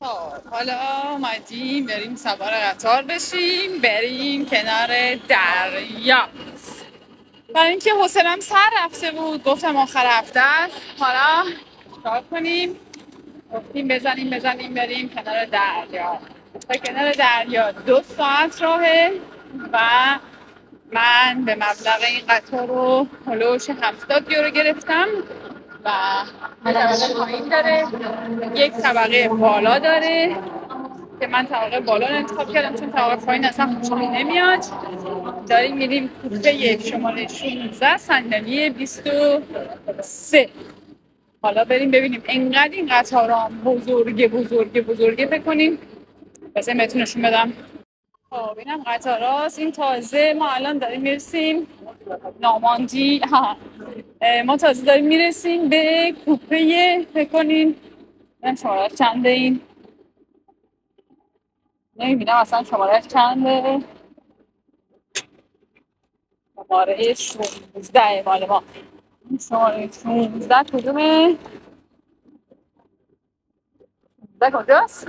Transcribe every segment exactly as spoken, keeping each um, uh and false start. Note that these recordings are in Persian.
خب حالا اومدیم بریم سوار قطار بشیم بریم کنار دریا. برای اینکه حوصله‌ام سر رفته بود گفتم آخر هفته است، حالا چیکار کنیم؟ گفتیم بزنیم بزنیم بریم کنار دریا. تا کنار دریا دو ساعت راهه و من به مبلغ این قطار رو هلوش هفتاد یورو گرفتم و طبقه پایین داره، یک طبقه بالا داره که من طبقه بالا رو انتخاب کردم چون طبقه پایین اصلا خوشم نمیاد. داریم میریم کوپه شماره شانزده صندلی بیست و سه. حالا بریم ببینیم انقدر این قطارها بزرگه بزرگه بزرگه فکر کنیم. بس این بهتون نشون بدم. خب اینم قطاراست. این تازه ما الان داریم میرسیم ناماندی. ها ما تازه داریم میرسیم به کوپه. فکر کنین من شماره چنده این نمیبینم اصلا شماره چنده. شماره شانزده مال ما. شماره شانزده کدومه؟ شانزده کجاست؟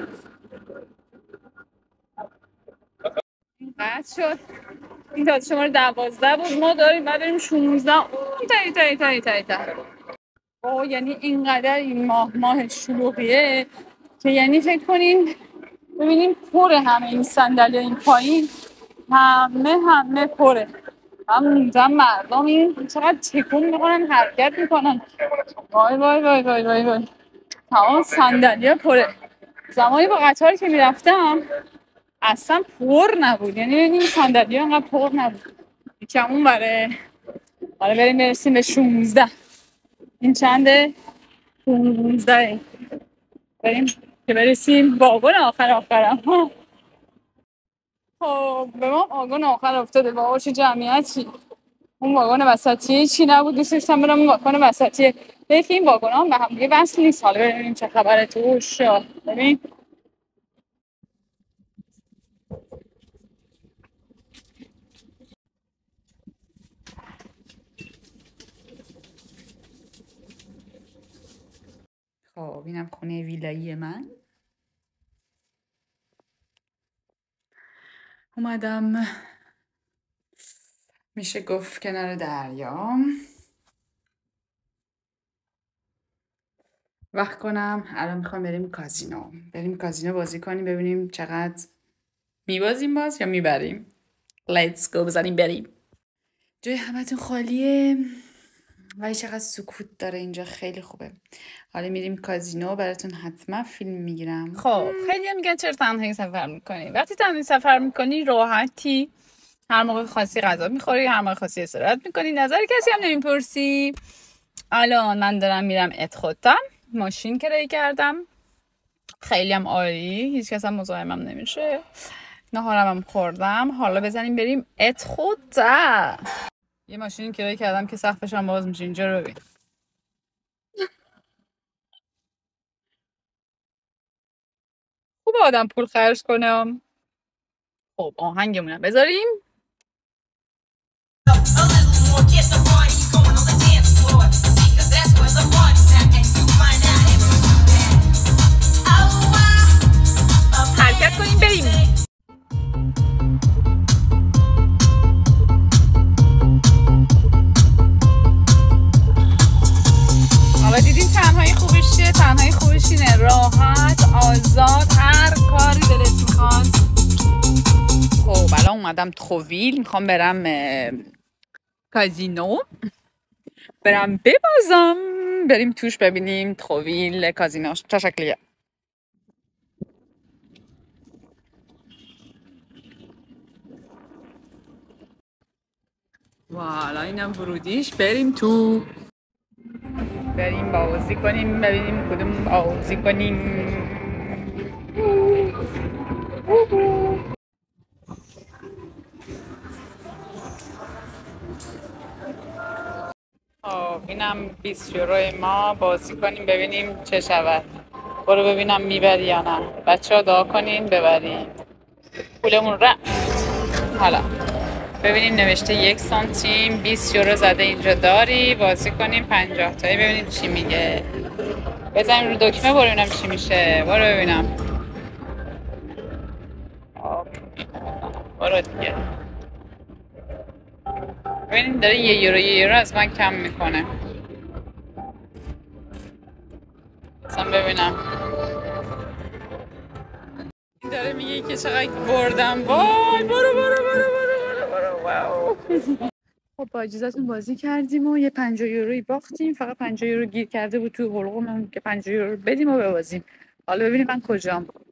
این قطع شد. این تازه شماره دوازده بود، ما داریم بعد بریم شانزده. اون تایی تایی تایی تایی تایی اوه یعنی اینقدر این ماه ماه شلوغیه که یعنی فکر کنین ببینیم پره همه این صندلی این پایین همه همه پره. هم اونجا مردم این چقدر تکون میکنن حرکت میکنن. وای وای وای وای وای وای تمام صندلی ها پره. زمانی با قطاری که میرفتم اصلا پر نبود، یعنی این صندلی ها انقدر پر نبود. یکم اون بره. حالا بریم برسیم به شانزده. این چنده؟ شانزده. بریم که برسیم واگن آخر آخرم. خب به ما واگن آخر افتاده. بابا چه جمعیتی. اون واگن وسطی چی نبود، دوست داشتم برم اون واگن وسطی. دیگه این واگن ها به هم دیگه وصل نیست. حالا ببینیم چه خبره توش. ببین خب اینم خونه ویلایی من. اومدم میشه گفت کنار دریا وقت کنم. الان میخوام بریم کازینو. بریم کازینو بازی کنیم ببینیم چقدر میبازیم باز یا میبریم. لیتس گو بزنیم بریم. جای همتون خالیه ولی چقدر سکوت داره اینجا، خیلی خوبه. حالا میریم کازینو، براتون حتما فیلم میگیرم. خب خیلی هم میگن چرا تنهایی سفر میکنی؟ وقتی تنهایی سفر میکنی راحتی، هر موقع خاصی غذا میخوری، هر موقع خاصی استراحت میکنی، نظر کسی هم نمیپرسی. الان من دارم میرم اتخوتم، ماشین کرایه کردم، خیلی هم عالی، هیچ کس هم مزاحمم نمیشه. نهارم هم خوردم. حالا بزنیم بریم اتخوته. یه ماشین کرایه کردم که سقفش هم باز میشه. اینجا رو ببین. خوب آدم پول خرج کنم. خب آهنگمونم بذاریم. حرکت کنیم بریم. حالا دیدین تنهایی خوبش چیه؟ تنهایی خوبش اینه راحت آزاد هر کاری دلت میخواد. خب الان اومدم تروویل، میخوام برم کازینو برم ببازم. بریم توش ببینیم تروویل کازینوش چه شکلیه. والا اینم ورودیش. بریم تو، بریم بازی کنیم ببینیم کدوم بازی کنیم. خب اینم بیست یورو ما، بازی کنیم ببینیم چه شود. برو ببینم میبری یا نه. بچه ها دعا کنین ببریم. پولمون رفت. حالا ببینیم نوشته یک سانتیم. بیست یورو زده اینجا داری. بازی کنیم پنجاه تایی ببینیم چی میگه. بزنیم رو دکمه برو ببینم چی میشه. برو ببینم. برو دیگه. ببینید داره یه یورو یه یورو از من کم میکنه. اصلا ببینم این داره میگه که چقدر بردم. وای برو برو برو برو برو برو واو. خب با اجازهتون بازی کردیم و یه پنجاه یورویی باختیم. فقط پنجاه یورو گیر کرده بود تو حلقوممون که پنجاه یورو بدیم و ببازیم. حالا ببینیم من کجام.